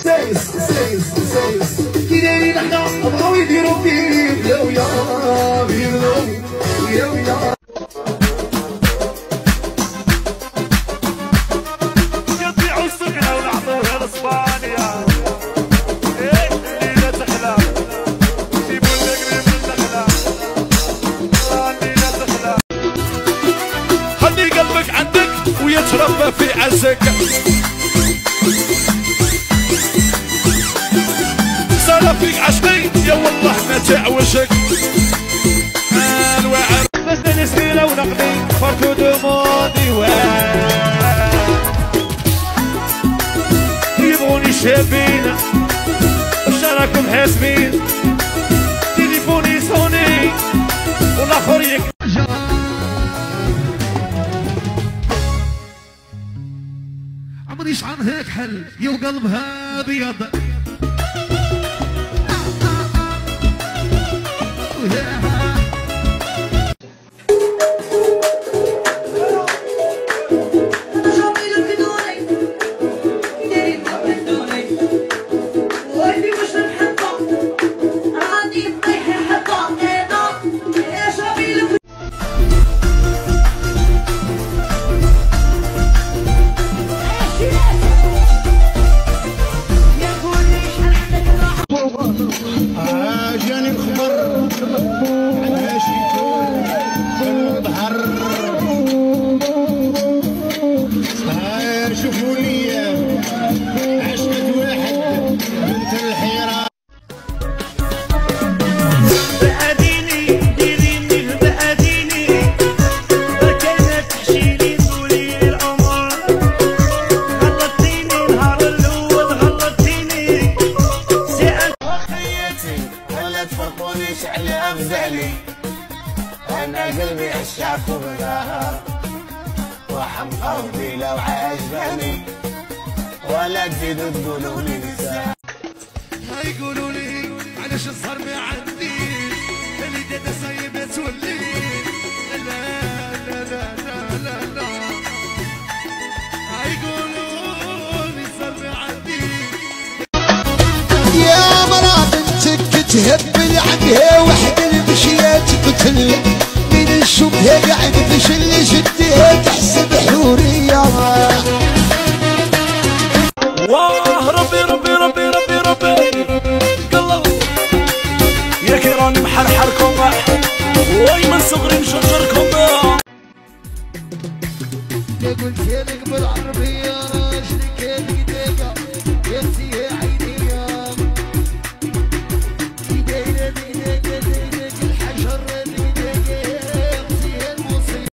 سايس كي دايرين حنا بغاو يديرو فيه يا ويا يا ويا يبيعوا السكنة ونعطوها لاسبانيا الليلة تحلى جيبوا التقريب للنخلة الليلة تحلى خلي قلبك عندك ويتربى في عزك سالا فيك عشقي يا والله ما تعوشك انواع بس نسكيلة ونقضي فرتو دوموندي يبغوني شابين وش راكم حاسبين تليفوني سوني والاخر عمري شعر هيك حل يا وقلبها ابيض جاني الخبر علاش يكون بالظهر شوفوا لي عشقة واحد بنت الحيرة بأديني ديريني بأديني بركانة تحشيلي طولي العمر غلطتيني نهار الأول غلطتيني وخيتي ولا تفرقونيش على أمثالي أنا قلبي عشاكم ظهر وحم قلبي لو عجبني ولا تزيدوا تقولوا لي نساء يقولوا لي علاش الزهر ما عندي اللي دادا صايبة تولي لا لا لا لا لا لا يقولوا لي الزهر ما عندي يا مرا بنتك تهبل عنها وحد المشيات قتل من الشبهة قاعد بشل جدها تحسب حورية واه ربي ربي ربي ربي ربي قلب يا كيراني محرحركم وي من صغري مشجركم